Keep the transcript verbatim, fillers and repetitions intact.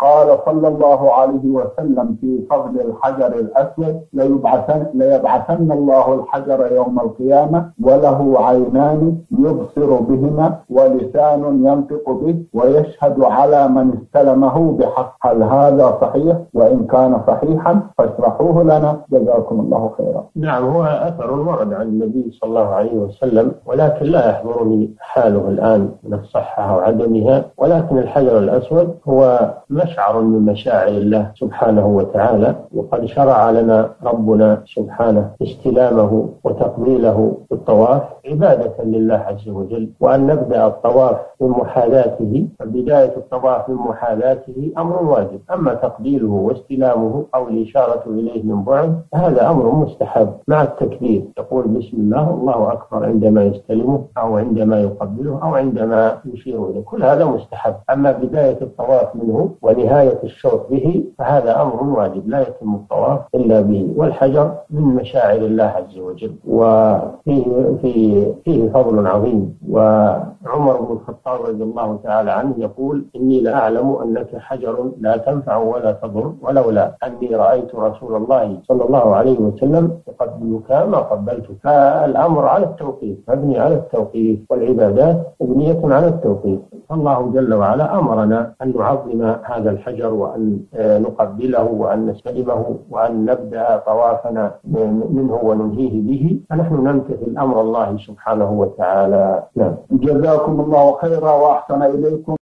قال صلى الله عليه وسلم في فضل الحجر الأسود: ليبعثن, ليبعثن الله الحجر يوم القيامة وله عينان يبصر بهما ولسان ينطق به ويشهد على من استلمه بحق. هل هذا صحيح؟ وإن كان صحيحا فاشرحوه لنا جزاكم الله خيرا. نعم، هو أثر ورد عن النبي صلى الله عليه وسلم، ولكن لا يحضرني حاله الآن من الصحة أو عدمها. ولكن الحجر الأسود هو مشعر من مشاعر الله سبحانه وتعالى، وقد شرع لنا ربنا سبحانه استلامه وتقبيله في الطواف عبادة لله عز وجل، وأن نبدأ الطواف من محاذاته. بداية الطواف من محاذاته أمر واجب، أما تقبيله واستلامه أو الإشارة إليه من بعد هذا أمر مستحب مع التكبير، يقول بسم الله الله أكبر عندما يستلمه أو عندما يقبله أو عندما يشير إليه، كل هذا مستحب. أما بداية الطواف منه ونهاية الشوط به فهذا أمر واجب لا يتم الطواف إلا به. والحجر من مشاعر الله عز وجل، وفيه فيه فيه فضل عظيم. وعمر بن الخطاب رضي الله تعالى عنه يقول: إني لأعلم أنك حجر لا تنفع ولا تضر، ولولا أني رأيت رسول الله صلى الله عليه وسلم يقبلك ما قبلتك. فالأمر على التوقيف، مبني على التوقيف، والعبادات مبنية على التوقيف. الله جل وعلا أمرنا أن نعظم هذا الحجر وأن نقبله وأن نستلمه وأن نبدأ طوافنا منه وننهيه به، فنحن نمتثل أمر الله سبحانه وتعالى. نعم. جزاكم الله خيرا وأحسن إليكم.